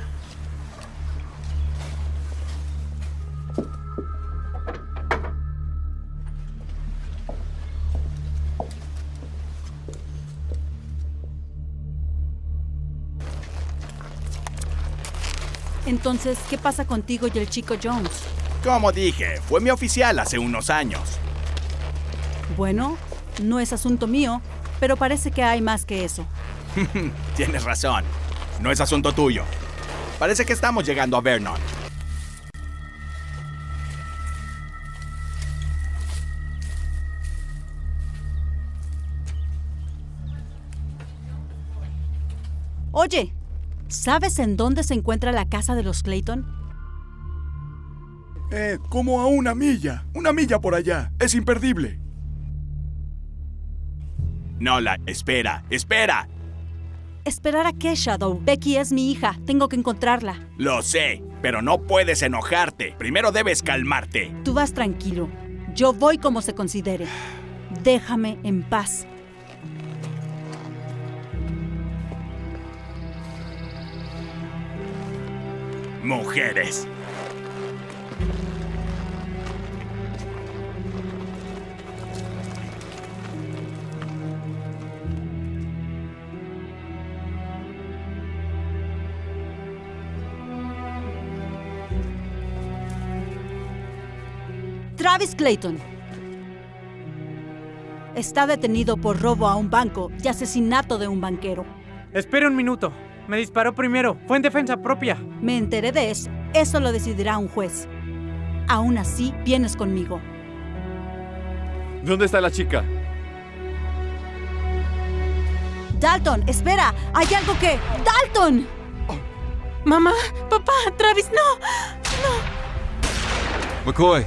Entonces, ¿qué pasa contigo y el chico Jones? Como dije, fue mi oficial hace unos años. Bueno, no es asunto mío, pero parece que hay más que eso. Tienes razón. No es asunto tuyo. Parece que estamos llegando a Vernon. Oye, ¿sabes en dónde se encuentra la casa de los Clayton? Eh, como a una milla. Una milla por allá. Es imperdible. Nola, espera, espera. ¿Esperar a qué, Shadow? Becky es mi hija. Tengo que encontrarla. Lo sé, pero no puedes enojarte. Primero debes calmarte. Tú vas tranquilo. Yo voy como se considere. Déjame en paz. Mujeres. Travis Clayton está detenido por robo a un banco y asesinato de un banquero. Espera un minuto. Me disparó primero. Fue en defensa propia. Me enteré de eso. Eso lo decidirá un juez. Aún así, vienes conmigo. ¿Dónde está la chica? Dalton, espera. Hay algo que... ¡Dalton! Mamá, papá, Travis, no. No. McCoy.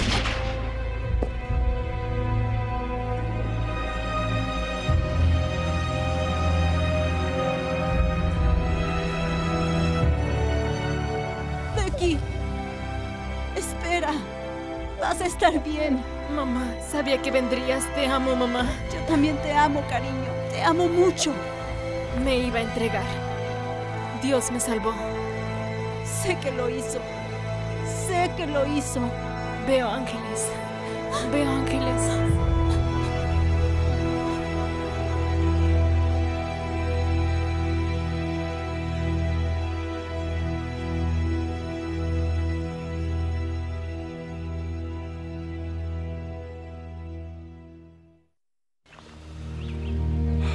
Becky, espera. Vas a estar bien. Mamá, sabía que vendrías. Te amo, mamá. Yo también te amo, cariño. Te amo mucho. Me iba a entregar. Dios me salvó. Sé que lo hizo. Sé que lo hizo. Veo ángeles. Veo ángeles.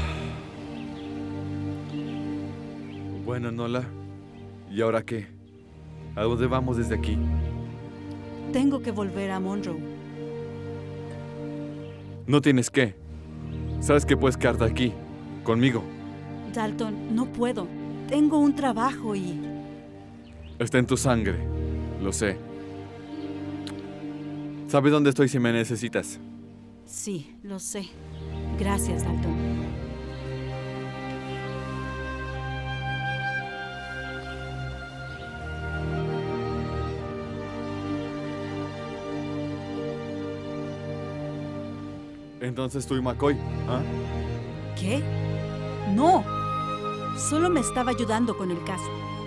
Bueno, Nola. ¿Y ahora qué? ¿A dónde vamos desde aquí? Tengo que volver a Monroe. No tienes que. Sabes que puedes quedarte aquí, conmigo. Dalton, no puedo. Tengo un trabajo y... Está en tu sangre, lo sé. ¿Sabes dónde estoy si me necesitas? Sí, lo sé. Gracias, Dalton. Entonces tú y McCoy, ¿ah? ¿Qué? No. Solo me estaba ayudando con el caso.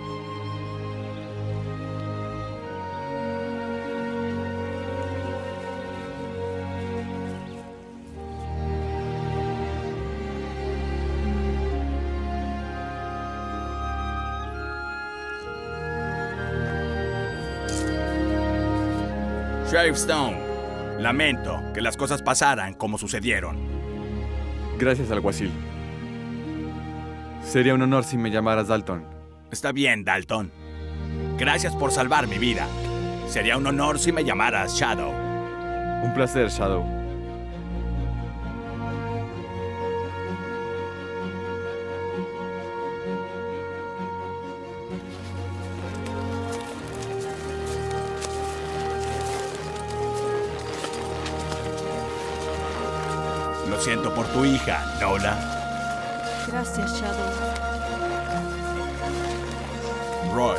Sheriff Stone, lamento que las cosas pasaran como sucedieron. Gracias, alguacil. Sería un honor si me llamaras Dalton. Está bien, Dalton. Gracias por salvar mi vida. Sería un honor si me llamaras Shadow. Un placer, Shadow. Lo siento por tu hija, Nola. Gracias, Shadow. Roy.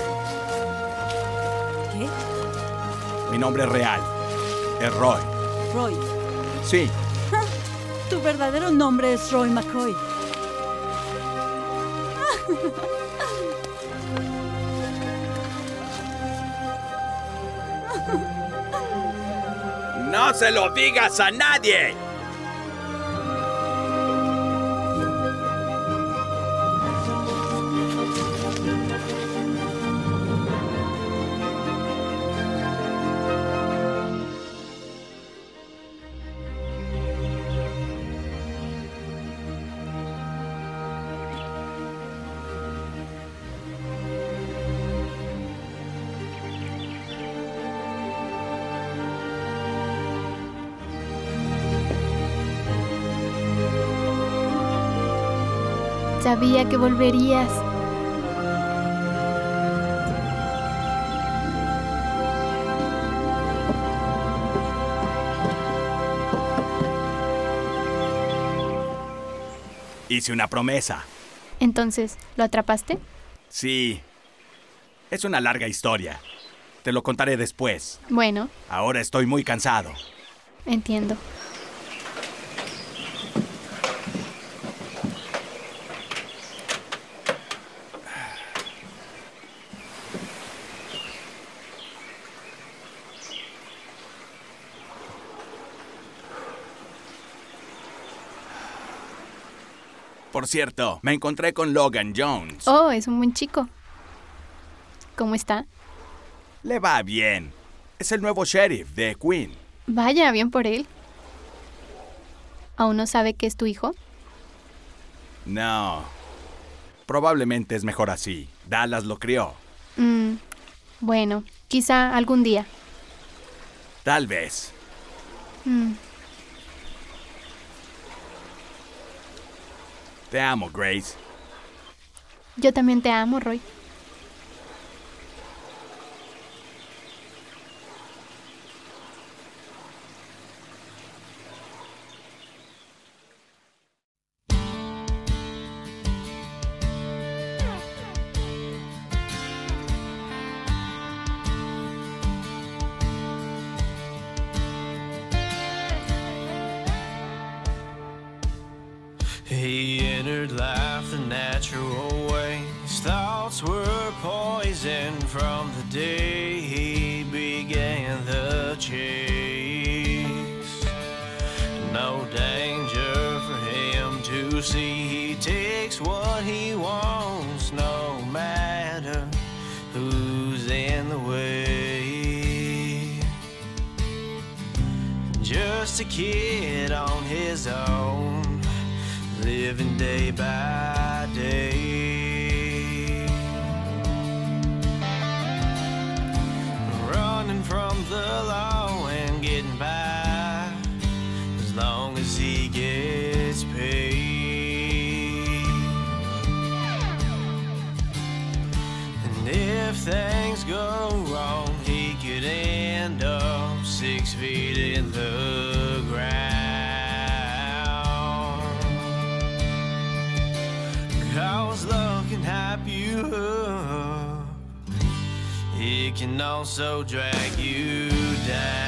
¿Qué? Mi nombre real es Roy. Roy. Sí. Tu verdadero nombre es Roy McCoy. ¡No se lo digas a nadie! Sabía que volverías. Hice una promesa. Entonces, ¿lo atrapaste? Sí. Es una larga historia. Te lo contaré después. Bueno. Ahora estoy muy cansado. Entiendo. Por cierto, me encontré con Logan Jones. Oh, es un buen chico. ¿Cómo está? Le va bien. Es el nuevo sheriff de Queen. Vaya, bien por él. ¿Aún no sabe que es tu hijo? No. Probablemente es mejor así. Dallas lo crió. Mm, bueno, quizá algún día. Tal vez. Mm. Te amo, Grace. Yo también te amo, Roy. He entered life the natural way. His thoughts were poisoned from the day he began the chase. No danger for him to see. He takes what he wants, no matter who's in the way. Just a kid on his own, living day by day. long as he gets paid. And if things go wrong, he could end up six feet in the ground. 'Cause love can hype you up, it can also drag you down.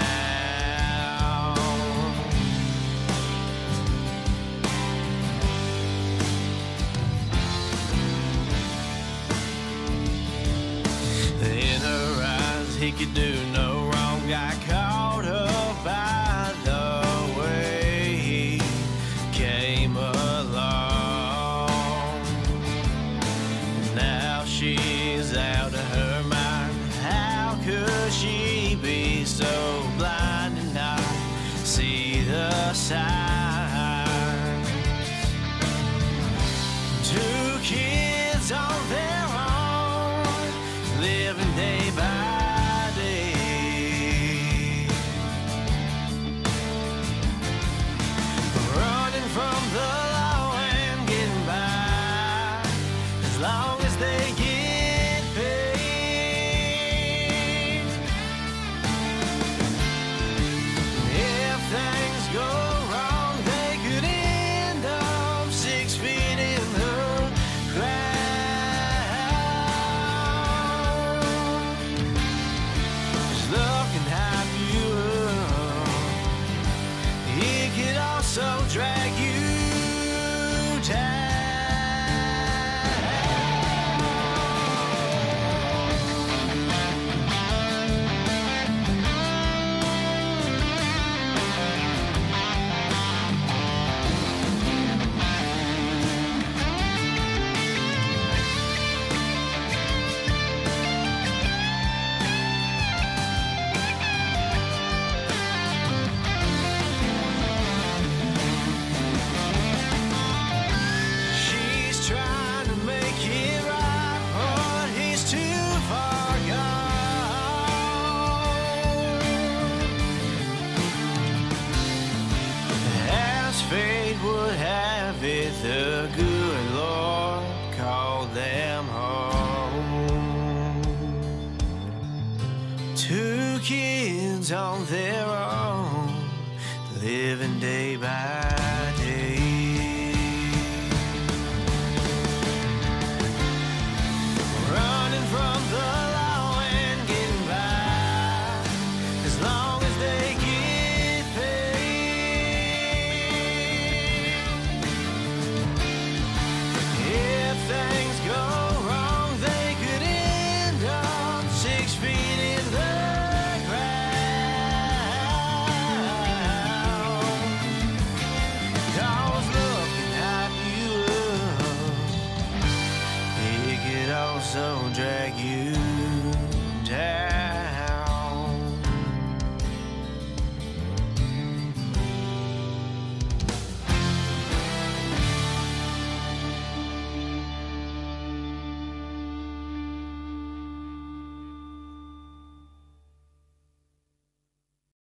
In her eyes, he could do no wrong. Got caught up by the way he came along. Now she's out of her mind. How could she be so blind and not see the signs? Two kids on their own, living day by day, running from the law and getting by as long as they get paid. If things go wrong, they could end up six feet in the ground. 'Cause love can hype you up, it could also drag you down. She's trying to make it right, but he's too far gone. As fate would have it, the good Lord called them home. Two kids on their own, living day by